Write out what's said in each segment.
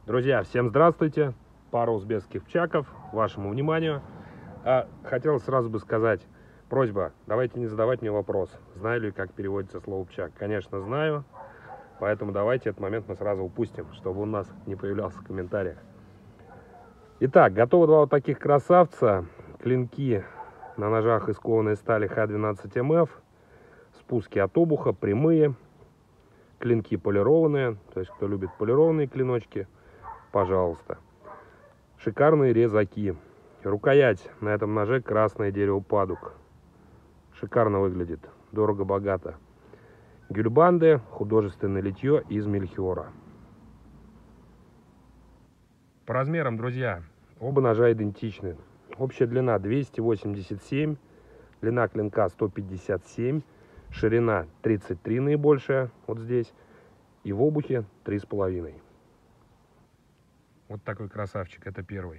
Друзья, всем здравствуйте! Пара узбекских пчаков вашему вниманию. Хотел сразу бы сказать, просьба, давайте не задавать мне вопрос, знаю ли, как переводится слово пчак. Конечно, знаю, поэтому давайте этот момент мы сразу упустим, чтобы у нас не появлялся в комментариях. Итак, готовы два вот таких красавца. Клинки на ножах из кованой стали Х12МФ. Спуски от обуха, прямые. Клинки полированные, то есть кто любит полированные клиночки, пожалуйста. Шикарные резаки. Рукоять на этом ноже красное дерево падук. Шикарно выглядит, дорого-богато. Гюльбанды, художественное литье из мельхиора. По размерам, друзья, оба ножа идентичны. Общая длина 287, длина клинка 157, ширина 33 наибольшая, вот здесь, и в обухе 3,5. Вот такой красавчик, это первый.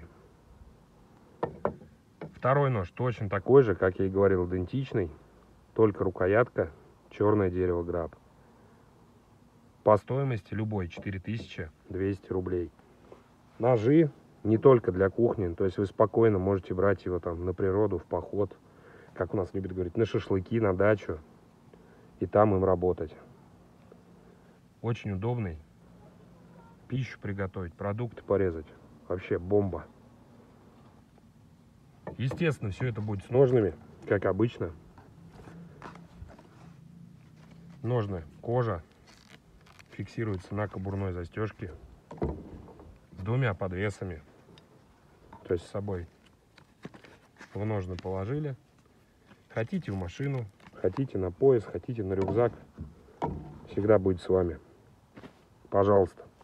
Второй нож точно такой же, как я и говорил, идентичный, только рукоятка, черное дерево граб. По стоимости любой 4200 рублей. Ножи не только для кухни, то есть вы спокойно можете брать его там на природу, в поход, как у нас любят говорить, на шашлыки, на дачу, и там им работать. Очень удобный. Пищу приготовить, продукты порезать. Вообще бомба. Естественно, все это будет с ножными, как обычно. Ножны кожа фиксируется на кобурной застежке с двумя подвесами. То есть с собой в ножны положили. Хотите в машину, хотите на пояс, хотите на рюкзак. Всегда будет с вами. Пожалуйста.